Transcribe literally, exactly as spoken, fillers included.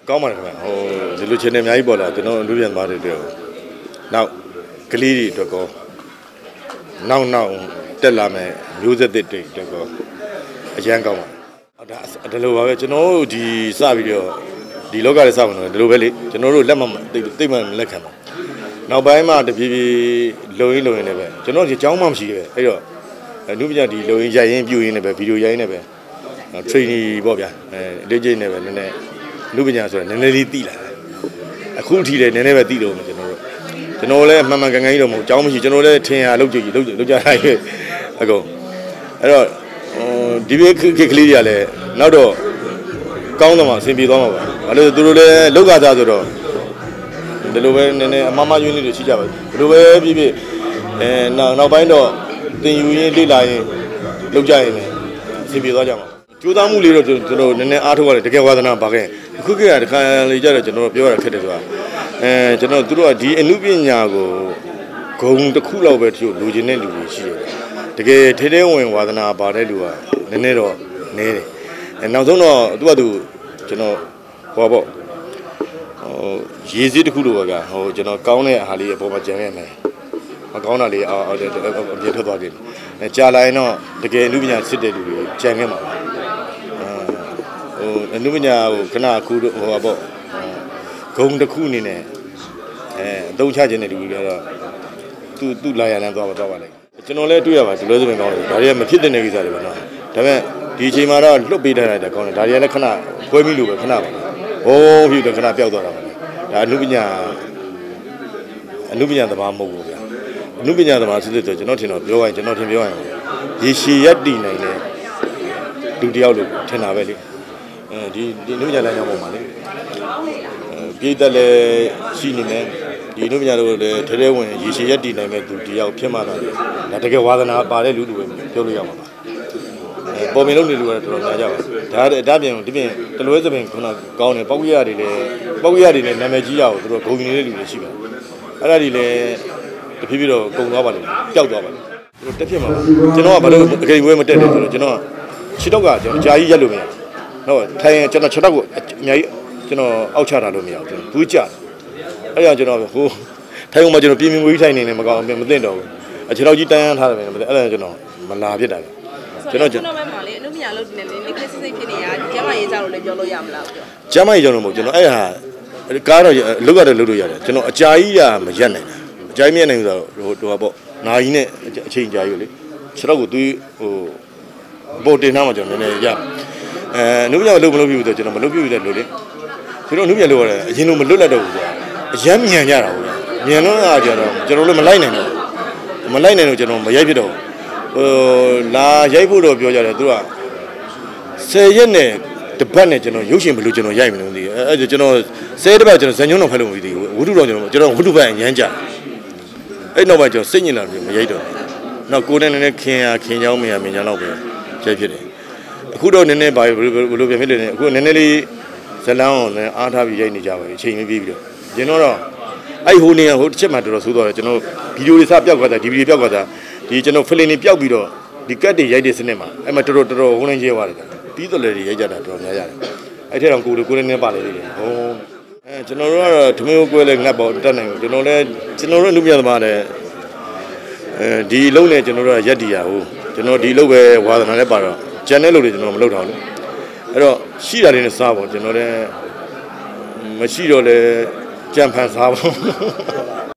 ကောင်းပါတယ်ခင်ဗျဟိုဒီလိုချင်းနေအများကြီးပေါ်လာကျွန်တော်လူပြန်သွားတဲ့အတွက်နောက်ကလေးတွေအတွက်ကောနောက်နောက်တက်လာမယ်မျိုးဆက်တွေအတွက်ကောအရန်ကောင်းပါတယ်ဒါဒီလိုပါပဲကျွန်တော်တို့ဒီစပြီးတော့ဒီလောကရဲ့စဝင်တော့ဒီလိုပဲလေကျွန်တော်တို့လက်မသိမှမလက်ခံပါနောက်ပိုင်းမှာတပြေးပြေးလုံရင်းလုံရင်းနဲ့ပဲကျွန်တော်ဒီအကြောင်းမှမရှိခဲ့အဲ့တော့လူပညာဒီလုံရင်းရိုက်ရင်းပြူရင်းနဲ့ပဲဗီဒီယိုရိုက်ရင်းနဲ့ပဲ training ပေါ့ဗျာအဲလေ့ကျင့်နေပဲနည်းနည်းလူပညာဆိုတာနည်းနည်းလေးသိလာအခုထိလည်းနည်းနည်းပဲသိတော့မယ်ကျွန်တော်တို့ကျွန်တော်လည်းမှန်မှန်ကန်ကန်ကြီးတော့မဟုတ်အကြောင်းမရှိကျွန်တော်လည်းထင်ရလောက်ကြည့်လောက်လောက်ကြလိုက်အကုန်အဲ့တော့ဒီဘေးခက်ကလေးတွေကလည်းနောက်တော့ကောင်းတော့မှအဆင်ပြေသွားမှာပါဘာလို့သူတို့လည်းလောက်ကစားဆိုတော့ဒီလိုပဲနည်းနည်းအမမယွင်းလေးတွေရှိကြပါဘယ်လိုပဲပြပြအဲနောက်နောက်ပိုင်းတော့တင်ယူရင်းလေ့လာရင်လောက်ကြရင်လည်းအဆင်ပြေသွားကြမှာကျိုးသားမှုလေးတော့ကျွန်တော်နည်းနည်းအားထုတ်ရတယ်တကယ်ဝါသနာပါခဲ့အခုခေတ်ကတခါလေကြတော့ကျွန်တော်ပြောရတာခက်တယ်ဆိုတာအဲကျွန်တော်တို့ကဒီအမှုပညာကိုဂုံတစ်ခုလောက်ပဲတချို့လူချင်းတဲ့လူတွေရှိတယ်တကယ်ထဲထဲဝင်ဝါသနာပါတဲ့လူကနည်းနည်းတော့နည်းတယ်အဲနောက်ဆုံးတော့သူကသူကျွန်တော်ဟောပေါ့ဟိုရေစည်းတစ်ခုလိုပဲကဟိုကျွန်တော်ကောင်းတဲ့အားလေးအပေါ်မှာကြံခဲ့မယ်မကောင်းတာလေးအော်အပြည့်ထွက်သွားတယ်အဲကြာလာရင်တော့တကယ်အမှုပညာစစ်တဲ့လူတွေကြံခဲ့မှာပါဟိုအနုပညာဟိုခဏခုဟိုပါပေါ့ဂုံတစ်ခုအနေနဲ့အဲအသုံးချခြင်းတဲ့လူတွေကတော့သူ့သူ့လာရလန်းသွားပါသွားပါလိုက်ကျွန်တော်လည်းတွေ့ရပါဒီလိုဆိုရင်ကောင်းတယ်ဒါတွေကမဖြစ်တဲ့ကိစ္စတွေပဲနော်ဒါပေမဲ့ဒီအချိန်မှာတော့လွတ်ပေးထားတာကောင်းတယ်ဒါတွေကလည်းခဏပွဲမိလို့ပဲခဏပါဘုံဖြစ်တယ်ခဏပျောက်သွားတာပါဒါအနုပညာအနုပညာသမားမဟုတ်ဘူးဗျာအနုပညာသမားစစ်စစ်ဆိုကျွန်တော်ထင်တော့ပြောရင်ကျွန်တော်ထင်ပြောရင်ရေရှည်ရက်တည်နိုင်တဲ့လူတယောက်လို့ထင်တာပဲလေအဲဒီဒီအနုပညာလမ်းကြောင်းပေါ်မှာလေပြည်သက်လည်းရှိနေတယ်ဒီအနုပညာတို့လည်းထဲထဲဝင်ရေရှည်ရက်တည်နိုင်မဲ့သူတယောက်ဖြစ်မှသာလေဒါတကယ်ဝါသနာပါတဲ့လူလူပဲပြောလို့ရမှာပါအဲပေါ်မင်းလုံးနေလူကတော့တော်တော်များကြပါဒါဒါပြင်ဒီပြင်တလွဲစပင်ခုနကောင်းတယ်ပောက်ရရတွေလည်းပောက်ရရတွေလည်းနာမည်ကြီးရအောင်သူတို့ဂုံယူနေတဲ့လူတွေရှိပါတယ်အဲ့ဒါတွေလည်းတဖြည်းဖြည်းတော့ကုံသွားပါလိမ့်မယ်ပျောက်သွားပါလိမ့်မယ်တက်ဖြစ်မှာပါကျွန်တော်ကဘာလို့အကြိမ်ဝဲမတက်တယ်ဆိုတော့ကျွန်တော်ခြေတော့ကကျွန်တော်အကြာကြီးရက်လို့မရတော့ထိုင်ကျွန်တော်ခြေတော့ကိုအများကြီးကျွန်တော်အောက်ချတာလို့မရဘူးကျွန်တော်ဘူးကြအဲ့ကြောင့်ကျွန်တော်ဟိုထိုင်အောင်မှကျွန်တော်ပြင်းပြင်းဝေးထိုင်နေနေမကောင်းမသိတော့ဘူးအခြေတော့ကြီးတန်းတန်းထားတယ်ပဲအဲ့ဒါကျွန်တော်မလာဖြစ်တာကျွန်တော်ကျွန်တော်ပဲမှာလေအနုပညာလုပ်နေလေနေကစစ်စစ်ဖြစ်နေရကျမ်းမာရေးကြောင့်လည်းပြောလို့ရမလားပြောကျမ်းမာရေးကြောင့်တော့မဟုတ်ကျွန်တော်အဲ့ဟာကားတော့လုတ်ကတော့လုတ်လို့ရတယ်ကျွန်တော်အကြာကြီးကမရက်နိုင်တာအကြာကြီးမရက်နိုင်ဘူးဆိုတော့ဟိုတော့ပေါ့နာကြီးနဲ့အချိန်ကြာကြီးလေခြေတော့ကိုသွေးဟိုပေါ်တင်ထားမှကျွန်တော်နည်းနည်းရအဲအနုပညာမလုပ်မလုပ်ပြဘူးဆိုကျွန်တော်မလုပ်ပြဘူးတဲ့လို့လေကျွန်တော်အနုပညာလုပ်ရတယ်အရင်လိုမလွတ်လပ်တော့ဘူးဆိုတာအရမ်းမြန်ကြတာဟုတ်လားမြန်တော့အားကြတော့ကျွန်တော်လည်းမလိုက်နိုင်တော့မလိုက်နိုင်တော့ကျွန်တော်မရိုက်ဖြစ်တော့ဟိုလာရိုက်ဖို့တော့ပြောကြတယ်သူကဆယ်ရက်နဲ့တပတ်နဲ့ကျွန်တော်ရုပ်ရှင်ဘယ်လိုကျွန်တော်ရိုက်မလို့မသိဘူးအဲကျွန်တော်ဆယ်တပတ်ကျွန်တော်ဇန်ညုံတော့ဖက်လို့မသိဘူးဝတ္ထုတော်ကျွန်တော်ကျွန်တော်ဝတ္ထုပိုင်းအရမ်းကြအဲ့နောက်ပိုင်းကျွန်တော်စိတ်ညစ်လာပြီးမရိုက်တော့နောက်ကိုယ်နဲ့နည်းနည်းခင်ရခင်ချောင်းမရမင်းချောင်းတော့ပဲရိုက်ဖြစ်တယ်အခုတော့နည်းနည်းပါဘယ်လိုပြန်ဖြစ်လဲအခုနည်းနည်းလေးဇလန်းအောင်လည်းအားထားပြီးရိုက်နေကြပါပြီအချိန်မပြေးပြီးတော့ကျွန်တော်တော့အဲ့ဟိုနေဟိုတစ်ချက်မှတော်တော်ဆိုးသွားတယ်ကျွန်တော်ဗီဒီယိုတွေစပျောက်သွားတာဒီဗီဒီယိုပျောက်သွားတာဒီကျွန်တော်ဖလင်တွေပျောက်ပြီးတော့ဒီကတ်တွေရိုက်တဲ့စနစ်မှာအဲ့မှာတော်တော်တော်တော်ဝန်းနေကျဲသွားတယ်ပြီးတော့လေတွေရိုက်ကြတာတော်တော်များရတယ်အဲ့ထက်တော့ကိုယ်ကိုယ်လည်းနည်းပါလေသေးတယ်ဟိုအဲကျွန်တော်တို့ကတော့ဓမင်းကိုကွဲလဲငတ်ပေါ့တက်နိုင်ဘူးကျွန်တော်လည်းကျွန်တော်တို့လူမြတ်သမားလည်းအဲဒီအလုံးနဲ့ကျွန်တော်တို့ရက်တီရဟိုကျွန်တော်ဒီအလုံးပဲဝါသနာနဲ့ပါတော့ကျန်တဲ့လူတွေကျွန်တော်မလုပ်တော့ဘူးအဲ့တော့ရှိတာတွေနဲ့စားပေါ့ကျွန်တော်လည်းမရှိတော့လဲကြံဖန်စားပေါ့